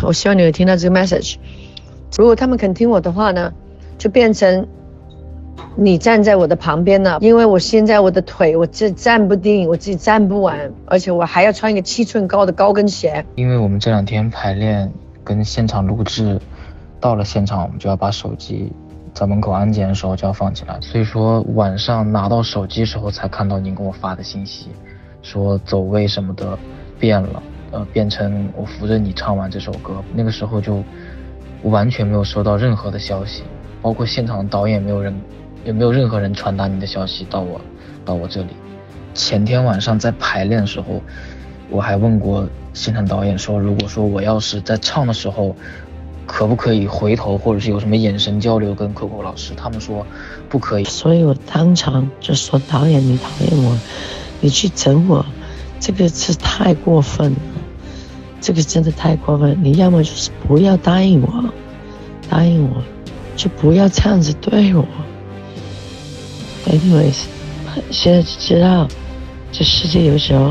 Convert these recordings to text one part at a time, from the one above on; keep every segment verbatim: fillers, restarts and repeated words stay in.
我希望你会听到这个 message。如果他们肯听我的话呢，就变成你站在我的旁边了，因为我现在我的腿我这站不定，我自己站不稳，而且我还要穿一个七寸高的高跟鞋。 因为我们这两天排练跟现场录制，到了现场我们就要把手机在门口安检的时候就要放起来，所以说晚上拿到手机时候才看到您给我发的信息，说走位什么的变了，呃，变成我扶着你唱完这首歌。那个时候就我完全没有收到任何的消息，包括现场的导演没有人，也没有任何人传达你的消息到我，到我这里。前天晚上在排练的时候，我还问过现场导演说，如果说我要是在唱的时候，可不可以回头或者是有什么眼神交流跟 Coco 老师，他们说不可以。 所以我当场就说，导演你讨厌我，你去整我，这个是太过分了，这个真的太过分，你要么就是不要答应我，答应我就不要这样子对我。 anyways 现在就知道这世界有时候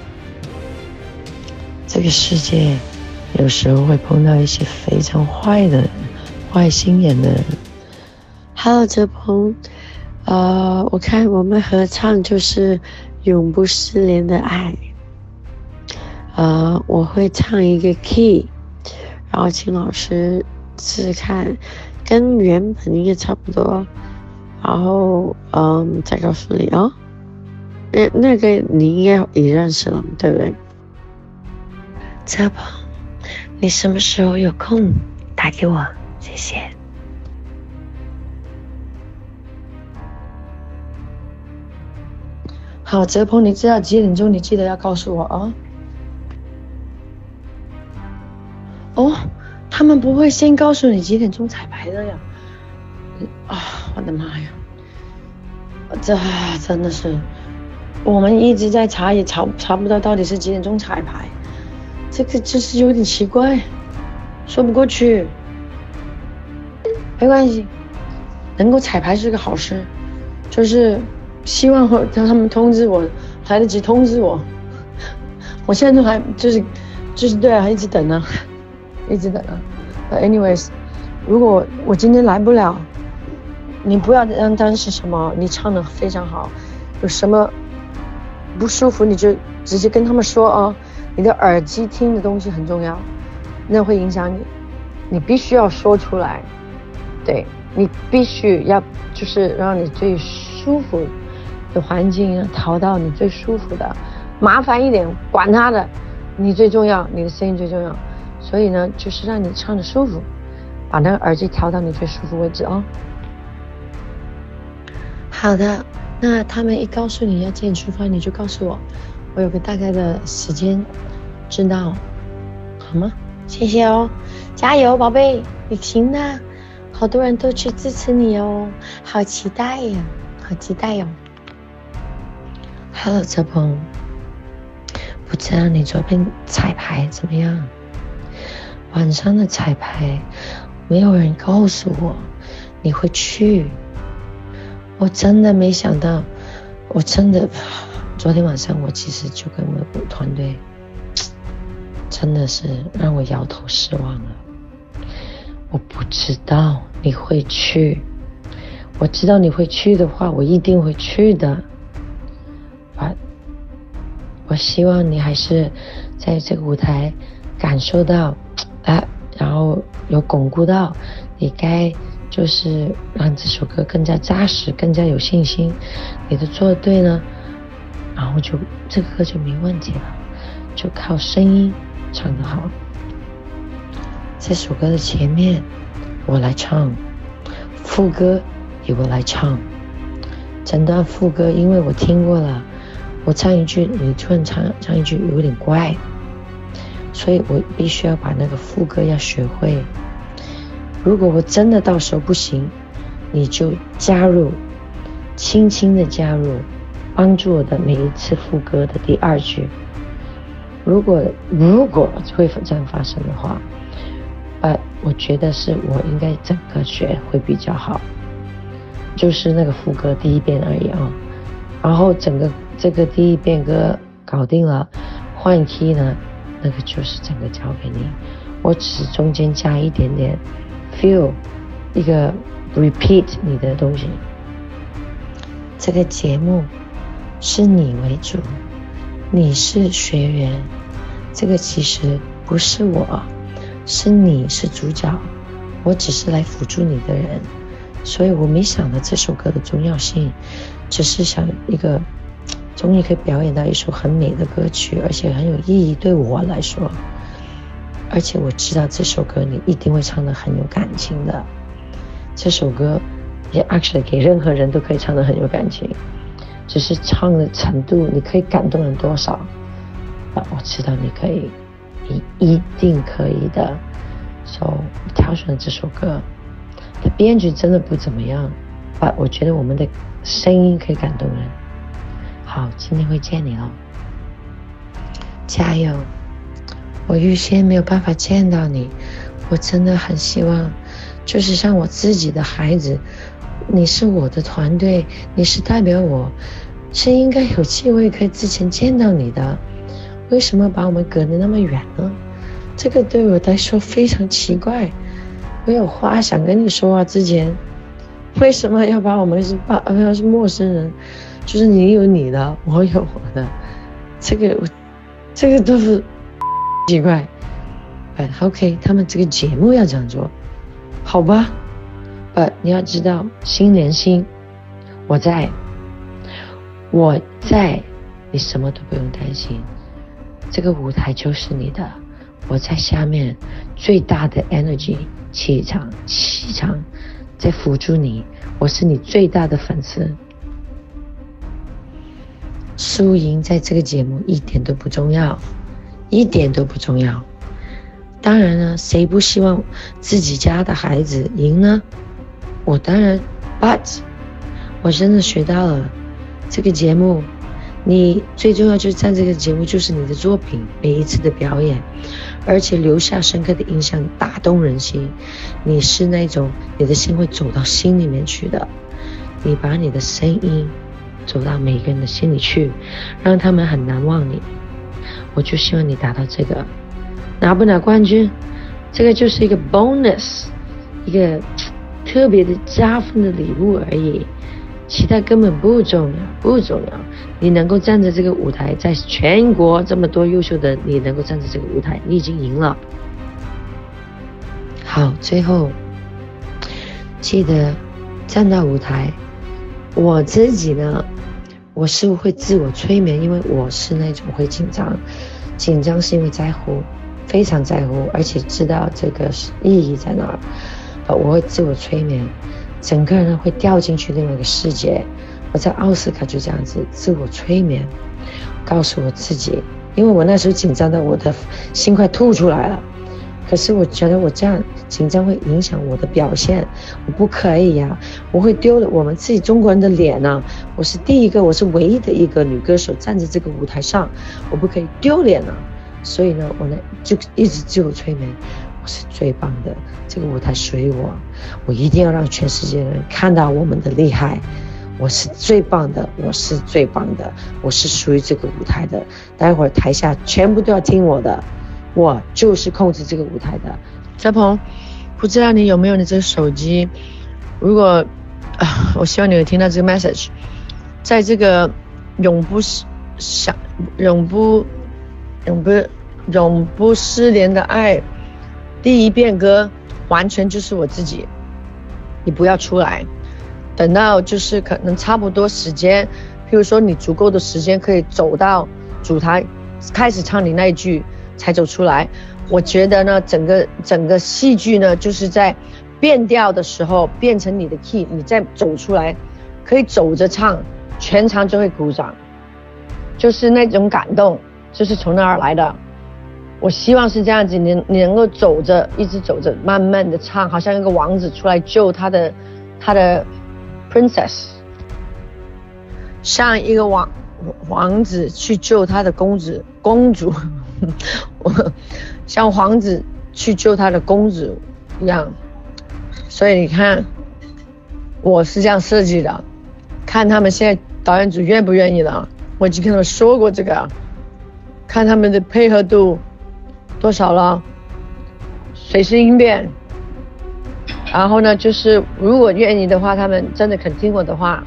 这个世界有时候会碰到一些非常坏的人，坏心眼的人。 Hello 哲鹏，呃，我看我们合唱就是永不失联的爱，呃，我会唱一个 key， 然后请老师试试看，跟原本应该差不多，然后嗯再告诉你哦。那那个你应该也认识了，对不对？哲鹏，你什么时候有空打给我，谢谢。好，哲鹏，你知道几点钟？你记得要告诉我啊。哦，他们不会先告诉你几点钟彩排的呀？啊、哦，我的妈呀！这真的是，我们一直在查，也查查不到到底是几点钟彩排，这个就是有点奇怪，说不过去。没关系，能够彩排是个好事，就是希望让他们通知我，来得及通知我。我现在都还就是就是对啊，一直等啊，一直等啊。But anyways， 如果我今天来不了，你不要让当是什么，你唱得非常好，有什么不舒服你就直接跟他们说啊。你的耳机听的东西很重要，那会影响你，你必须要说出来。对，你必须要就是让你最舒服的环境调到你最舒服的，麻烦一点管他的，你最重要，你的声音最重要。所以呢，就是让你唱的舒服，把那个耳机调到你最舒服为止哦。好的，那他们一告诉你要几点出发，你就告诉我，我有个大概的时间知道，好吗？谢谢哦，加油宝贝，你行的，好多人都去支持你哦，好期待呀，好期待哟。Hello 哲鹏，不知道你昨天彩排怎么样？晚上的彩排没有人告诉我你会去，我真的没想到，我真的昨天晚上我其实就跟我的团队真的是让我摇头失望了。我不知道你会去，我知道你会去的话我一定会去的，我希望你还是在这个舞台感受到啊，然后有巩固到你该就是让这首歌更加扎实，更加有信心，你的做对呢，然后就这个歌就没问题了，就靠声音唱得好。这首歌的前面我来唱，副歌也我来唱，整段副歌因为我听过了，我唱一句你突然唱唱一句有点怪，所以我必须要把那个副歌要学会。如果我真的到时候不行，你就加入，轻轻的加入，帮助我的每一次副歌的第二句。如果如果会这样发生的话，呃，我觉得是我应该整个学会比较好，就是那个副歌第一遍而已啊。然后整个这个第一遍歌搞定了，换 key 呢，那个就是整个交给你。 我只中间加一点点 feel， 一个 repeat 你的东西。这个节目是你为主，你是学员，这个其实不是我，是你是主角，我只是来辅助你的人。所以我没想到这首歌的重要性，只是想一个终于可以表演到一首很美的歌曲，而且很有意义对我来说。而且我知道这首歌你一定会唱得很有感情的，这首歌也 actually 给任何人都可以唱得很有感情，只是唱的程度你可以感动人多少。啊，我知道你可以，你一定可以的。所以我挑选了这首歌，它编曲真的不怎么样，但我觉得我们的声音可以感动人。好，今天会见你咯，加油！我预先没有办法见到你，我真的很希望，就是像我自己的孩子，你是我的团队，你是代表我，是应该有机会可以之前见到你的，为什么把我们隔得那么远呢？这个对我来说非常奇怪。我有话想跟你说啊，之前为什么要把我们是把要是陌生人，就是你有你的，我有我的，这个这个都是奇怪。But OK， 他们这个节目要这样做，好吧。But 你要知道，心连心，我在，我在，你什么都不用担心，这个舞台就是你的，我在下面最大的 energy 气场气场在辅助你，我是你最大的粉丝。输赢在这个节目一点都不重要，一点都不重要。当然呢，谁不希望自己家的孩子赢呢？我当然 ，but 我真的学到了这个节目，你最重要就是在这个节目就是你的作品，每一次的表演，而且留下深刻的印象，打动人心。你是那种你的心会走到心里面去的，你把你的声音走到每个人的心里去，让他们很难忘你。我就希望你达到这个，拿不拿冠军，这个就是一个 bonus， 一个特别的加分的礼物而已，其他根本不重要，不重要。你能够站在这个舞台，在全国这么多优秀的，你能够站在这个舞台，你已经赢了。好，最后记得站到舞台，我自己呢，我是会自我催眠，因为我是那种会紧张，紧张是因为在乎，非常在乎，而且知道这个意义在哪儿，我会自我催眠，整个人会掉进去另外一个世界。我在奥斯卡就这样子自我催眠，告诉我自己，因为我那时候紧张的我的心快吐出来了，可是我觉得我这样紧张会影响我的表现，我不可以呀、啊，我会丢了我们自己中国人的脸啊，我是第一个，我是唯一的一个女歌手站在这个舞台上，我不可以丢脸啊。所以呢，我呢就一直自我催眠，我是最棒的，这个舞台属于我，我一定要让全世界的人看到我们的厉害，我是最棒的，我是最棒的，我是属于这个舞台的，待会儿台下全部都要听我的，我就是控制这个舞台的。小鹏，不知道你有没有你这个手机，如果、呃、我希望你有听到这个 message， 在这个永不想永不永不永不失联的爱第一遍歌完全就是我自己，你不要出来，等到就是可能差不多时间，譬如说你足够的时间可以走到主台开始唱你那一句才走出来。我觉得呢，整个整个戏剧呢就是在变调的时候变成你的 key， 你再走出来可以走着唱，全场就会鼓掌，就是那种感动就是从那儿来的。我希望是这样子，你你能够走着一直走着慢慢的唱，好像一个王子出来救他的他的 princess， 像一个王王子去救他的公子公主像皇子去救他的公主一样。所以你看我是这样设计的，看他们现在导演组愿不愿意了，我已经跟他们说过这个，看他们的配合度多少了。 随时应变。然后呢，就是如果愿意的话，他们真的肯听我的话，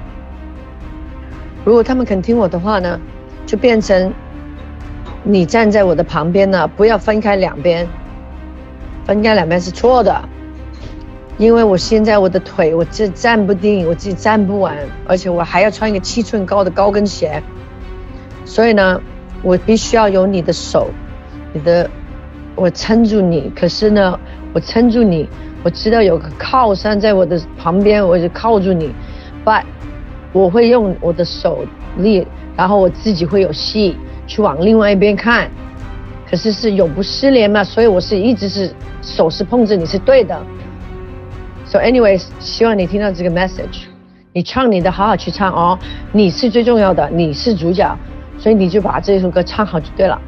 如果他们肯听我的话呢，就变成你站在我的旁边呢，不要分开两边，分开两边是错的。因为我现在我的腿我自己站不定，我自己站不稳，而且我还要穿一个七寸高的高跟鞋，所以呢，我必须要有你的手，你的，我撑住你。可是呢，我撑住你，我知道有个靠山在我的旁边，我就靠住你 ，but 我会用我的手力，然后我自己会有戏去往另外一边看。可是是永不失联嘛，所以我是一直是手是碰着你是对的。So anyways， 希望你听到这个 message， 你唱你的，好好去唱哦，你是最重要的，你是主角，所以你就把这首歌唱好就对了。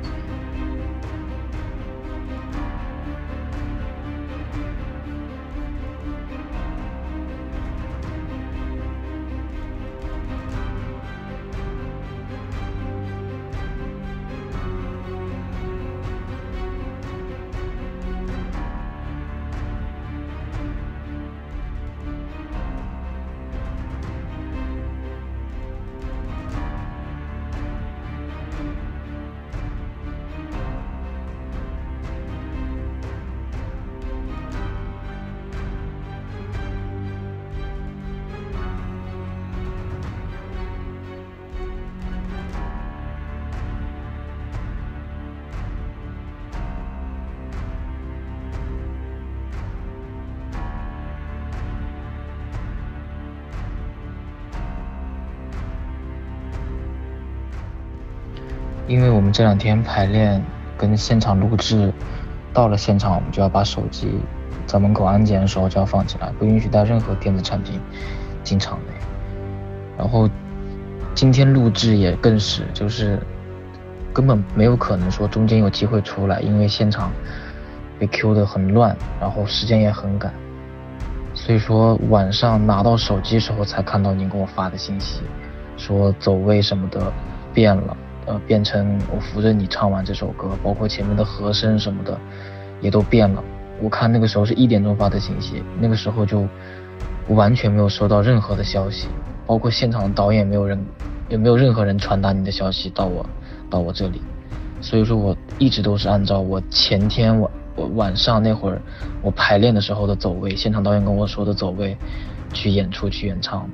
因为我们这两天排练跟现场录制，到了现场我们就要把手机在门口安检的时候就要放起来，不允许带任何电子产品进场内。然后今天录制也更是，就是根本没有可能说中间有机会出来，因为现场被 Q 得很乱，然后时间也很赶，所以说晚上拿到手机的时候才看到您给我发的信息，说走位什么的变了。呃，变成我扶着你唱完这首歌，包括前面的和声什么的，也都变了。我看那个时候是一点钟发的信息，那个时候就完全没有收到任何的消息，包括现场的导演没有人，也没有任何人传达你的消息到我到我这里。所以说我一直都是按照我前天晚我晚上那会儿我排练的时候的走位，现场导演跟我说的走位去演出去演唱的。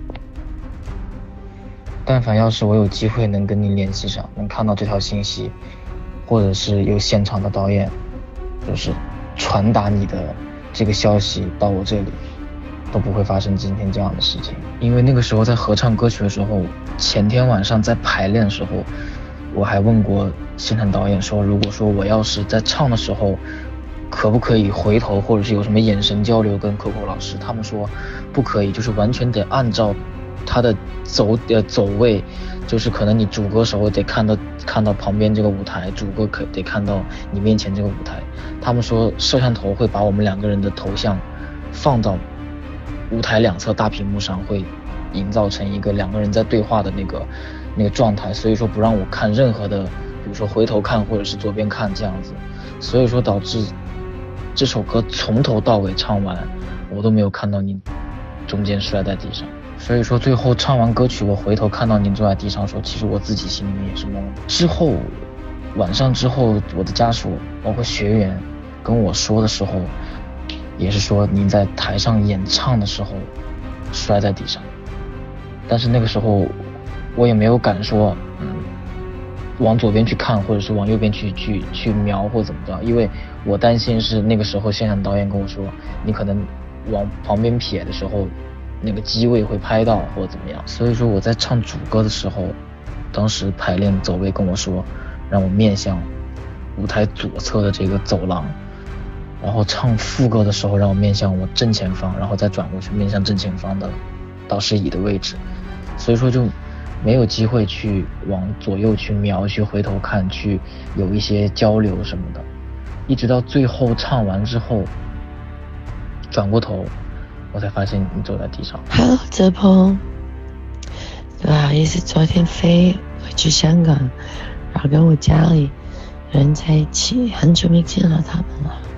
但凡要是我有机会能跟你联系上，能看到这条信息，或者是有现场的导演就是传达你的这个消息到我这里，都不会发生今天这样的事情。因为那个时候在合唱歌曲的时候，前天晚上在排练的时候，我还问过现场导演说，如果说我要是在唱的时候可不可以回头或者是有什么眼神交流跟 Coco 老师，他们说不可以，就是完全得按照他的走呃走位，就是可能你主歌手得看到看到旁边这个舞台，主歌可得看到你面前这个舞台。他们说摄像头会把我们两个人的头像放到舞台两侧大屏幕上，会营造成一个两个人在对话的那个那个状态，所以说不让我看任何的，比如说回头看或者是左边看这样子，所以说导致这首歌从头到尾唱完，我都没有看到你中间摔在地上。所以说最后唱完歌曲，我回头看到您坐在地上的时候，其实我自己心里面也是懵的。之后晚上之后，我的家属包括学员跟我说的时候，也是说您在台上演唱的时候摔在地上，但是那个时候我也没有敢说嗯往左边去看，或者是往右边去去去瞄或怎么着，因为我担心是那个时候现场导演跟我说，你可能往旁边撇的时候那个机位会拍到或者怎么样。所以说我在唱主歌的时候，当时排练走位跟我说让我面向舞台左侧的这个走廊，然后唱副歌的时候让我面向我正前方，然后再转过去面向正前方的导师椅的位置。所以说就没有机会去往左右去瞄，去回头看，去有一些交流什么的。一直到最后唱完之后转过头，我才发现你坐在地上。 Hello 泽鹏，不好意思，昨天飞回去香港，然后跟我家里人在一起，很久没见到他们了，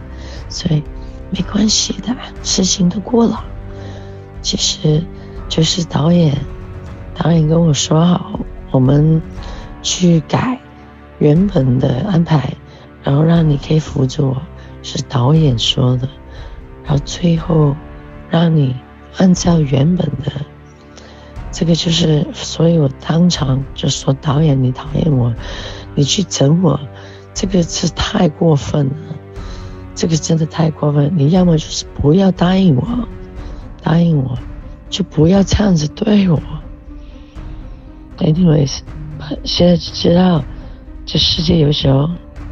所以没关系的，事情都过了。其实就是导演，导演跟我说好，我们去改原本的安排，然后让你可以辅助我，是导演说的，然后最后让你按照原本的，这个就是，所以我当场就说导演，你讨厌我，你去整我，这个是太过分了，这个真的太过分，你要么就是不要答应我，答应我就不要这样子对我。Anyways， 现在就知道这世界有时候，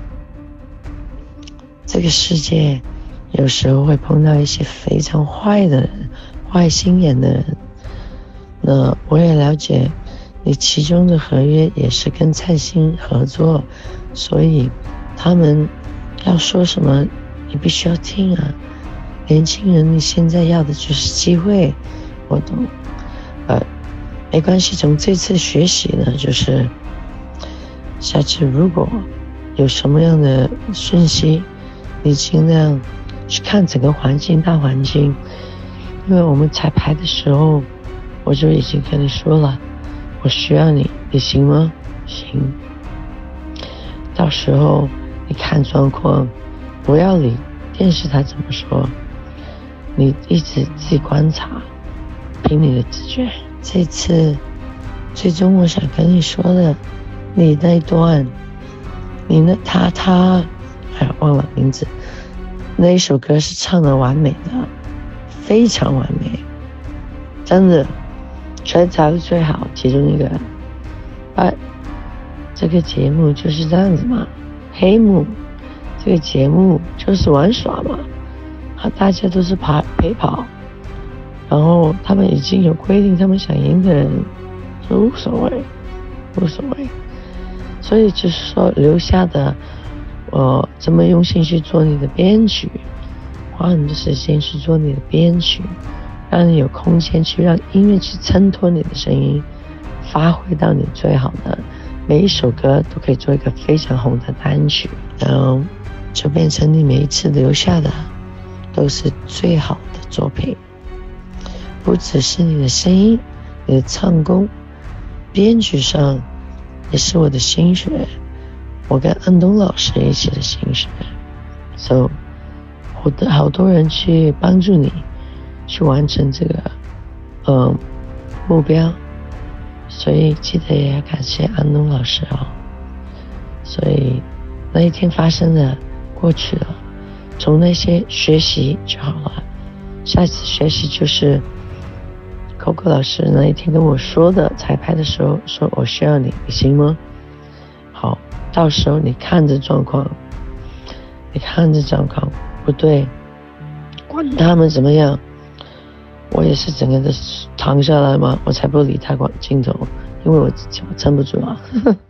这个世界有时候会碰到一些非常坏的人，坏心眼的人。那我也了解你其中的合约也是跟蔡兴合作，所以他们要说什么你必须要听啊。年轻人你现在要的就是机会，我懂。呃，没关系，从这次学习呢，就是下次如果有什么样的讯息，你尽量去看整个环境大环境，因为我们彩排的时候我就已经跟你说了，我需要你，你行吗？行。到时候你看状况，不要理电视台怎么说，你一直自己观察，凭你的直觉。这次最终我想跟你说的，你那一段，你那他他，哎忘了名字，那一首歌是唱得完美的，非常完美，真的。全场最好其中一个，啊，这个节目就是这样子嘛，黑幕，这个节目就是玩耍嘛，啊，大家都是跑陪跑，然后他们已经有规定，他们想赢的人说无所谓，无所谓，所以就是说留下的，我这么用心去做你的编曲，花很多时间去做你的编曲。让你有空间去让音乐去衬托你的声音，发挥到你最好的，每一首歌都可以做一个非常红的单曲，然后就变成你每一次留下的都是最好的作品，不只是你的声音，你的唱功，编曲上也是我的心血，我跟安东老师一起的心血，所以我的好多人去帮助你去完成这个呃目标，所以记得也要感谢安东老师哦。所以那一天发生的过去了，从那些学习就好了。下次学习就是 Coco 老师那一天跟我说的，彩排的时候说我需要你，你行吗？好，到时候你看着状况，你看着状况不对，管他们怎么样。我也是整个的躺下来嘛，我才不理他管镜头，因为我我撑不住啊。